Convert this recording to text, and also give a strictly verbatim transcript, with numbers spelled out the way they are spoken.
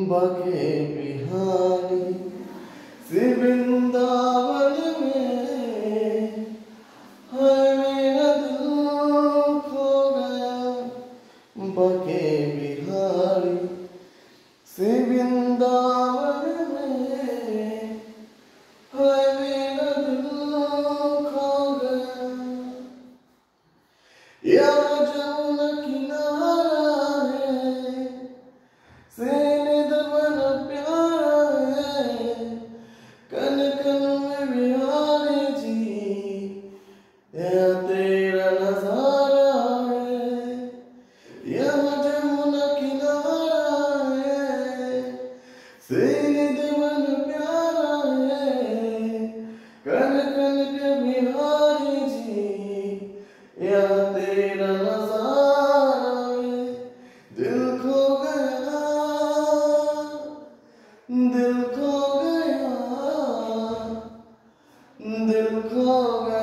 बके बिहारी से वृंदावन में है मेरा दिल खो गया। बके बिहारी से वृंदावन में है मेरा दिल खो गया। या जमुना किनारा है से निध बन प्यारा है। कन कन में बिहारी जी या तेरा नजारा है। यह जमुना किनारा है से निध बन प्यारा है। कन कन के बिहारी जी या तेरा नजारा है। दिल खो गया, दिल खो गया, दिल खो गया।